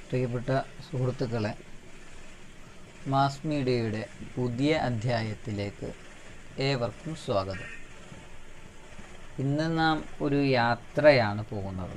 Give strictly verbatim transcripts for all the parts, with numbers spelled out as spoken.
പ്രിയപ്പെട്ട സുഹൃത്തുക്കളെ, മാസ് മീഡിയയുടെ പുതിയ അധ്യായത്തിലേക്ക് ഏവർക്കും സ്വാഗതം. ഇന്ന് നാം ഒരു യാത്രയാണ് പോകുന്നത്.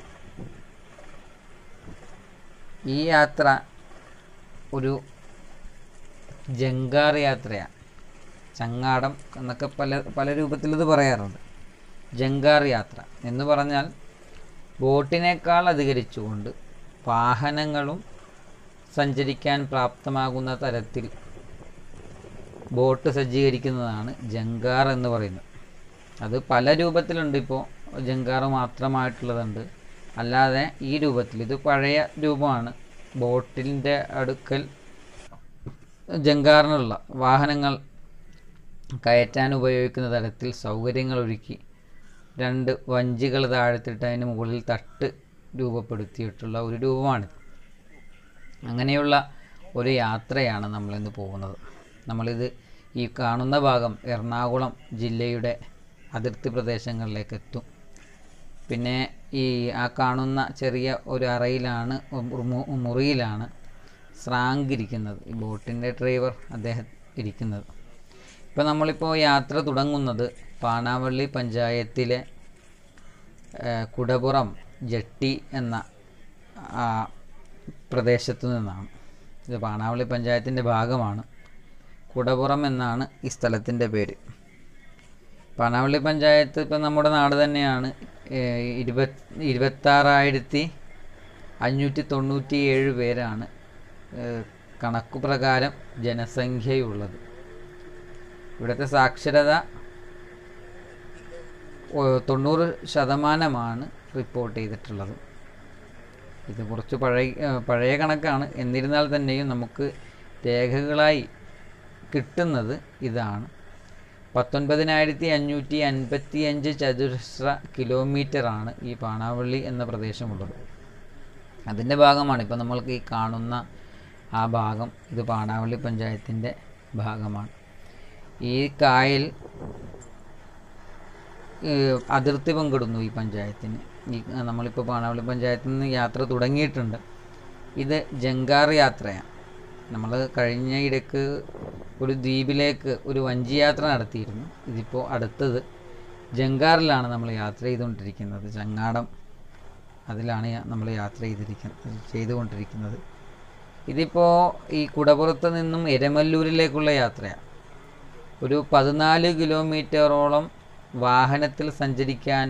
ഈ യാത്ര ഒരു ജങ്കാർ യാത്രയാണ്. ചങ്ങാടം എന്നൊക്കെ പല പല രൂപത്തിൽ ഇത് പറയാറുണ്ട്. ജങ്കാർ യാത്ര എന്ന് പറഞ്ഞാൽ ബോട്ടിനേക്കാൾ അധികരിച്ചുകൊണ്ട് വാഹനങ്ങളും സഞ്ചരിക്കാൻ പ്രാപ്തമാകുന്ന തരത്തിൽ ബോട്ട് സജ്ജീകരിക്കുന്നതാണ് ജങ്കാർ എന്ന് പറയുന്നത്. അത് പല രൂപത്തിലുണ്ട്. ഇപ്പോൾ ജങ്കാർ മാത്രമായിട്ടുള്ളതുണ്ട്, അല്ലാതെ ഈ രൂപത്തിൽ ഇത് പഴയ രൂപമാണ്. ബോട്ടിൻ്റെ അടുക്കൽ ജങ്കാറിനുള്ള വാഹനങ്ങൾ കയറ്റാൻ ഉപയോഗിക്കുന്ന തരത്തിൽ സൗകര്യങ്ങൾ ഒരുക്കി രണ്ട് വഞ്ചികൾ താഴ്ത്തിട്ട് അതിന് മുകളിൽ തട്ട് രൂപപ്പെടുത്തിയിട്ടുള്ള ഒരു രൂപമാണിത്. അങ്ങനെയുള്ള ഒരു യാത്രയാണ് നമ്മളിന്ന് പോകുന്നത്. നമ്മളിത് ഈ കാണുന്ന ഭാഗം എറണാകുളം ജില്ലയുടെ അതിർത്തി പ്രദേശങ്ങളിലേക്ക് എത്തും. പിന്നെ ഈ ആ കാണുന്ന ചെറിയ ഒരു അറയിലാണ്, മുറിയിലാണ് സ്രാങ്ക് ഇരിക്കുന്നത്, ഈ ബോട്ടിൻ്റെ ഡ്രൈവർ അദ്ദേഹം ഇരിക്കുന്നത്. ഇപ്പോൾ നമ്മളിപ്പോൾ യാത്ര തുടങ്ങുന്നത് പാണാവള്ളി പഞ്ചായത്തിലെ കുടപ്പുറം ജട്ടി എന്ന പ്രദേശത്തു നിന്നാണ്. ഇത് പാണാവള്ളി പഞ്ചായത്തിൻ്റെ ഭാഗമാണ്. കുടപ്പുറം എന്നാണ് ഈ സ്ഥലത്തിൻ്റെ പേര്. പാണാവള്ളി പഞ്ചായത്ത് ഇപ്പം നമ്മുടെ നാട് തന്നെയാണ്. ഇരുപത് ഇരുപത്താറായിരത്തി അഞ്ഞൂറ്റി തൊണ്ണൂറ്റി ഏഴ് പേരാണ് കണക്കു പ്രകാരം ജനസംഖ്യയുള്ളത്. ഇവിടുത്തെ സാക്ഷരത തൊണ്ണൂറ് ശതമാനമാണ് റിപ്പോർട്ട് ചെയ്തിട്ടുള്ളത്. ഇത് കുറച്ച് പഴയ പഴയ കണക്കാണ്. എന്നിരുന്നാൽ തന്നെയും നമുക്ക് രേഖകളായി കിട്ടുന്നത് ഇതാണ്. പത്തൊൻപതിനായിരത്തി അഞ്ഞൂറ്റി അൻപത്തി അഞ്ച് ചതുരശ്ര കിലോമീറ്ററാണ് ഈ പാണാവള്ളി എന്ന പ്രദേശമുള്ളത്. അതിൻ്റെ ഭാഗമാണ് ഇപ്പോൾ നമ്മൾക്ക് ഈ കാണുന്ന ആ ഭാഗം. ഇത് പാണാവള്ളി പഞ്ചായത്തിൻ്റെ ഭാഗമാണ്. ഈ കായൽ അതിർത്തി പങ്കിടുന്നു ഈ പഞ്ചായത്തിന്. ഈ നമ്മളിപ്പോൾ പാണാവള്ളി പഞ്ചായത്തിൽ നിന്ന് യാത്ര തുടങ്ങിയിട്ടുണ്ട്. ഇത് ജങ്കാർ യാത്രയാണ്. നമ്മൾ കഴിഞ്ഞ ഇടയ്ക്ക് ഒരു ദ്വീപിലേക്ക് ഒരു വഞ്ചി യാത്ര നടത്തിയിരുന്നു. ഇതിപ്പോൾ അടുത്തത് ജങ്കാറിലാണ് നമ്മൾ യാത്ര ചെയ്തുകൊണ്ടിരിക്കുന്നത്. ചങ്ങാടം അതിലാണ് നമ്മൾ യാത്ര ചെയ്തിരിക്കുന്നത് ചെയ്തുകൊണ്ടിരിക്കുന്നത് ഇതിപ്പോൾ ഈ കുടപ്പുറത്ത് നിന്നും എരമല്ലൂരിലേക്കുള്ള യാത്രയാണ്. ഒരു പതിനാല് കിലോമീറ്ററോളം വാഹനത്തിൽ സഞ്ചരിക്കാൻ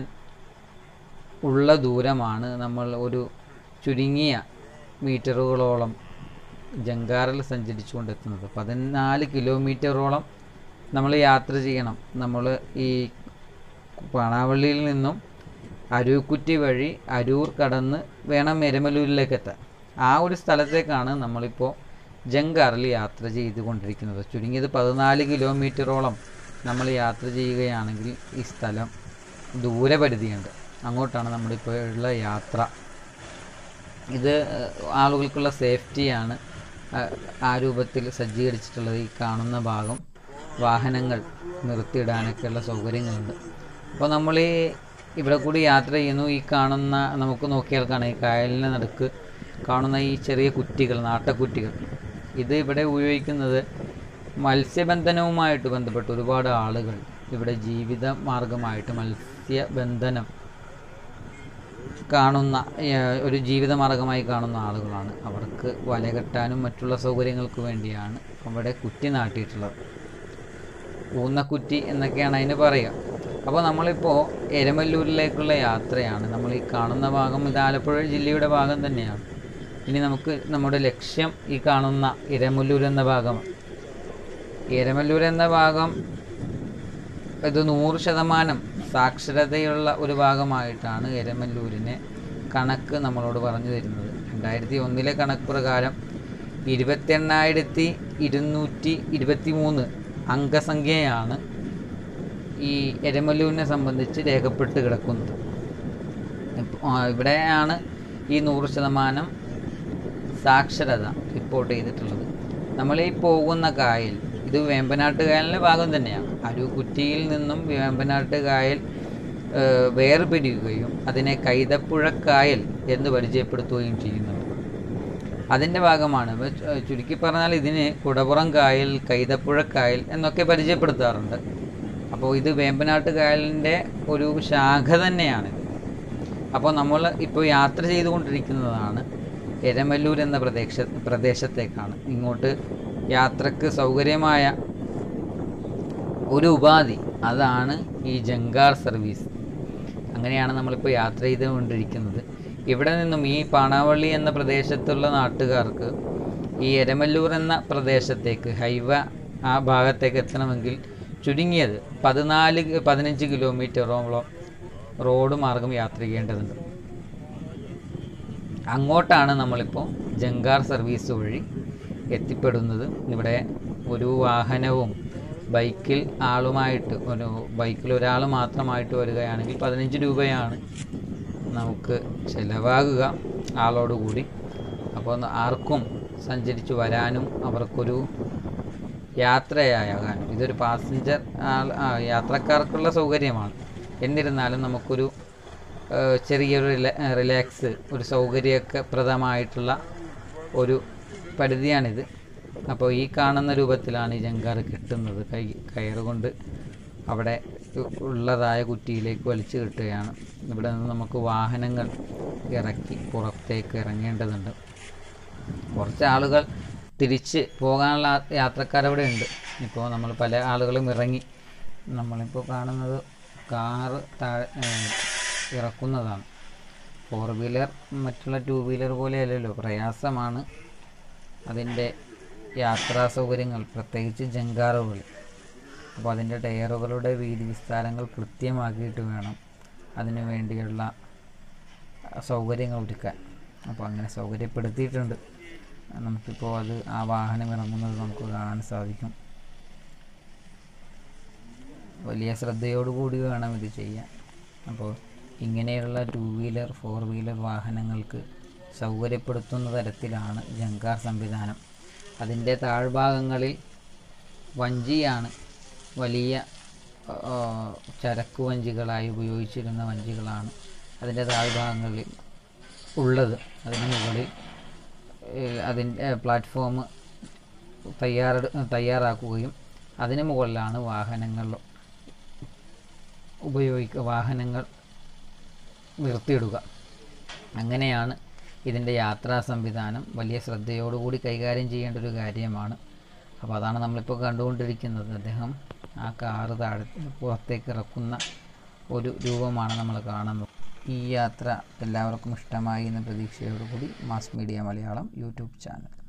ഉള്ള ദൂരമാണ് നമ്മൾ ഒരു ചുരുങ്ങിയ മീറ്ററുകളോളം ജങ്കാറിൽ സഞ്ചരിച്ചു കൊണ്ടെത്തുന്നത്. പതിനാല് കിലോമീറ്ററോളം നമ്മൾ യാത്ര ചെയ്യണം. നമ്മൾ ഈ പാണാവള്ളിയിൽ നിന്നും അരൂക്കുറ്റി വഴി അരൂർ കടന്ന് വേണം എരമല്ലൂരിലേക്ക് എത്താൻ. ആ ഒരു സ്ഥലത്തേക്കാണ് നമ്മളിപ്പോൾ ജങ്കാറിൽ യാത്ര ചെയ്തുകൊണ്ടിരിക്കുന്നത്. ചുരുങ്ങിയത് പതിനാല് കിലോമീറ്ററോളം നമ്മൾ യാത്ര ചെയ്യുകയാണെങ്കിൽ ഈ സ്ഥലം ദൂരപരിധിയുണ്ട്. അങ്ങോട്ടാണ് നമ്മളിപ്പോൾ ഉള്ള യാത്ര. ഇത് ആളുകൾക്കുള്ള സേഫ്റ്റിയാണ് ആ രൂപത്തിൽ സജ്ജീകരിച്ചിട്ടുള്ളത്. ഈ കാണുന്ന ഭാഗം വാഹനങ്ങൾ നിർത്തിയിടാനൊക്കെയുള്ള സൗകര്യങ്ങളുണ്ട്. അപ്പോൾ നമ്മൾ ഈ ഇവിടെ കൂടി യാത്ര ചെയ്യുന്നു. ഈ കാണുന്ന നമുക്ക് നോക്കിയാൽ കാണാം, ഈ കായലിന് നടുക്ക് കാണുന്ന ഈ ചെറിയ കുറ്റികൾ, നാട്ടക്കുറ്റികൾ, ഇത് ഇവിടെ ഉപയോഗിക്കുന്നത് മത്സ്യബന്ധനവുമായിട്ട് ബന്ധപ്പെട്ട് ഒരുപാട് ആളുകൾ ഇവിടെ ജീവിത മാർഗമായിട്ട് മത്സ്യബന്ധനം കാണുന്ന ഒരു ജീവിതമാർഗമായി കാണുന്ന ആളുകളാണ്. അവർക്ക് വല കെട്ടാനും മറ്റുള്ള സൗകര്യങ്ങൾക്ക് വേണ്ടിയാണ് അവിടെ കുറ്റി നാട്ടിയിട്ടുള്ളത്. ഊന്നക്കുറ്റി എന്നൊക്കെയാണ് അതിന് പറയുക. അപ്പോൾ നമ്മളിപ്പോൾ എരമല്ലൂരിലേക്കുള്ള യാത്രയാണ്. നമ്മൾ ഈ കാണുന്ന ഭാഗം ഇത് ആലപ്പുഴ ജില്ലയുടെ ഭാഗം തന്നെയാണ്. ഇനി നമുക്ക് നമ്മുടെ ലക്ഷ്യം ഈ കാണുന്ന എരമല്ലൂർ എന്ന ഭാഗമാണ്. എരമല്ലൂർ എന്ന ഭാഗം ഇത് നൂറ് ശതമാനം സാക്ഷരതയുള്ള ഒരു ഭാഗമായിട്ടാണ് എരമല്ലൂരിനെ കണക്ക് നമ്മളോട് പറഞ്ഞു തരുന്നത്. രണ്ടായിരത്തി ഒന്നിലെ കണക്ക് പ്രകാരം ഇരുപത്തി എണ്ണായിരത്തി ഇരുന്നൂറ്റി ഇരുപത്തി മൂന്ന് അംഗസംഖ്യയാണ് ഈ എരമല്ലൂരിനെ സംബന്ധിച്ച് രേഖപ്പെട്ട് കിടക്കുന്നത്. ഇവിടെയാണ് ഈ നൂറ് ശതമാനം സാക്ഷരത റിപ്പോർട്ട് ചെയ്തിട്ടുള്ളത്. നമ്മളീ പോകുന്ന കായൽ ഇത് വേമ്പനാട്ട് കായലിൻ്റെ ഭാഗം തന്നെയാണ്. അരൂക്കുറ്റിയിൽ നിന്നും വേമ്പനാട്ട് കായൽ വേർപിരിയുകയും അതിനെ കൈതപ്പുഴക്കായൽ എന്ന് പരിചയപ്പെടുത്തുകയും ചെയ്യുന്നുണ്ട്. അതിൻ്റെ ഭാഗമാണ്. ചുരുക്കി പറഞ്ഞാൽ ഇതിന് കുടപ്പുറം കായൽ, കൈതപ്പുഴ കായൽ എന്നൊക്കെ പരിചയപ്പെടുത്താറുണ്ട്. അപ്പോൾ ഇത് വേമ്പനാട്ട് കായലിൻ്റെ ഒരു ശാഖ തന്നെയാണ്. അപ്പോൾ നമ്മൾ ഇപ്പോൾ യാത്ര ചെയ്തുകൊണ്ടിരിക്കുന്നതാണ് എരമല്ലൂർ എന്ന പ്രദേശ പ്രദേശത്തേക്കാണ്. ഇങ്ങോട്ട് യാത്രക്ക് സൗകര്യമായ ഒരു ഉപാധി അതാണ് ഈ ജങ്കാർ സർവീസ്. അങ്ങനെയാണ് നമ്മളിപ്പോൾ യാത്ര ചെയ്തുകൊണ്ടിരിക്കുന്നത്. ഇവിടെ നിന്നും ഈ പാണാവള്ളി എന്ന പ്രദേശത്തുള്ള നാട്ടുകാർക്ക് ഈ എരമല്ലൂർ എന്ന പ്രദേശത്തേക്ക് ഹൈവേ ആ ഭാഗത്തേക്ക് എത്തണമെങ്കിൽ ചുരുങ്ങിയത് പതിനാല് പതിനഞ്ച് കിലോമീറ്ററോളം റോഡ് മാർഗം യാത്ര ചെയ്യേണ്ടതുണ്ട്. അങ്ങോട്ടാണ് നമ്മളിപ്പോൾ ജങ്കാർ സർവീസ് വഴി എത്തിപ്പെടുന്നത്. ഇവിടെ ഒരു വാഹനവും ബൈക്കിൽ ആളുമായിട്ട് ഒരു ബൈക്കിൽ ഒരാൾ മാത്രമായിട്ട് വരികയാണെങ്കിൽ പതിനഞ്ച് രൂപയാണ് നമുക്ക് ചിലവാകുക ആളോടുകൂടി. അപ്പോൾ ആർക്കും സഞ്ചരിച്ച് വരാനും അവർക്കൊരു യാത്രയാകാനും ഇതൊരു പാസഞ്ചർ യാത്രക്കാർക്കുള്ള സൗകര്യമാണ്. എന്നിരുന്നാലും നമുക്കൊരു ചെറിയൊരു റിലാക്സ് ഒരു സൗകര്യമൊക്കെ പ്രദമായിട്ടുള്ള ഒരു പരിധിയാണിത്. അപ്പോൾ ഈ കാണുന്ന രൂപത്തിലാണ് ഈ ജങ്കാർ കിട്ടുന്നത്. കൈ കയറുകൊണ്ട് അവിടെ ഉള്ളതായ കുറ്റിയിലേക്ക് വലിച്ചു കിട്ടുകയാണ്. ഇവിടെ നിന്ന് നമുക്ക് വാഹനങ്ങൾ ഇറക്കി പുറത്തേക്ക് ഇറങ്ങേണ്ടതുണ്ട്. കുറച്ച് ആളുകൾ തിരിച്ച് പോകാനുള്ള യാത്രക്കാരവിടെ ഉണ്ട്. ഇപ്പോൾ നമ്മൾ പല ആളുകളും ഇറങ്ങി. നമ്മളിപ്പോൾ കാണുന്നത് കാറ് താഴെ ഇറക്കുന്നതാണ്. ഫോർ വീലർ മറ്റുള്ള ടു വീലർ പോലെയല്ലല്ലോ, പ്രയാസമാണ് അതിൻ്റെ യാത്രാ സൗകര്യങ്ങൾ, പ്രത്യേകിച്ച് ജങ്കാറുകൾ. അപ്പോൾ അതിൻ്റെ ടയറുകളുടെ വീതി വിസ്താരങ്ങൾ കൃത്യമാക്കിയിട്ട് വേണം അതിനു വേണ്ടിയുള്ള സൗകര്യങ്ങൾ ഒരുക്കാൻ. അപ്പോൾ അങ്ങനെ സൗകര്യപ്പെടുത്തിയിട്ടുണ്ട്. നമുക്കിപ്പോൾ അത് ആ വാഹനം ഇറങ്ങുന്നത് നമുക്ക് കാണാൻ സാധിക്കും. വലിയ ശ്രദ്ധയോടുകൂടി വേണം ഇത് ചെയ്യാൻ. അപ്പോൾ ഇങ്ങനെയുള്ള ടു വീലർ ഫോർ വീലർ വാഹനങ്ങൾക്ക് സൗകര്യപ്പെടുത്തുന്ന തരത്തിലാണ് ജങ്കാർ സംവിധാനം. അതിൻ്റെ താഴ്ഭാഗങ്ങളിൽ വഞ്ചിയാണ്, വലിയ ചരക്ക് വഞ്ചികളായി ഉപയോഗിച്ചിരുന്ന വഞ്ചികളാണ് അതിൻ്റെ താഴ്ഭാഗങ്ങളിൽ ഉള്ളത്. അതിന് മുകളിൽ അതിൻ്റെ പ്ലാറ്റ്ഫോം തയ്യാറ തയ്യാറാക്കുകയും അതിന് മുകളിലാണ് വാഹനങ്ങൾ ഉപയോഗിക്കുക വാഹനങ്ങൾ നിർത്തിയിടുക. അങ്ങനെയാണ് ഇതിൻ്റെ യാത്രാ സംവിധാനം. വലിയ ശ്രദ്ധയോടുകൂടി കൈകാര്യം ചെയ്യേണ്ട ഒരു കാര്യമാണ്. അപ്പോൾ അതാണ് നമ്മളിപ്പോൾ കണ്ടുകൊണ്ടിരിക്കുന്നത്. അദ്ദേഹം ആ കാറ് താഴെ പുറത്തേക്ക് ഇറക്കുന്ന ഒരു രൂപമാണ് നമ്മൾ കാണുന്നത്. ഈ യാത്ര എല്ലാവർക്കും ഇഷ്ടമായി എന്ന പ്രതീക്ഷയോടുകൂടി mass media Malayalam YouTube channel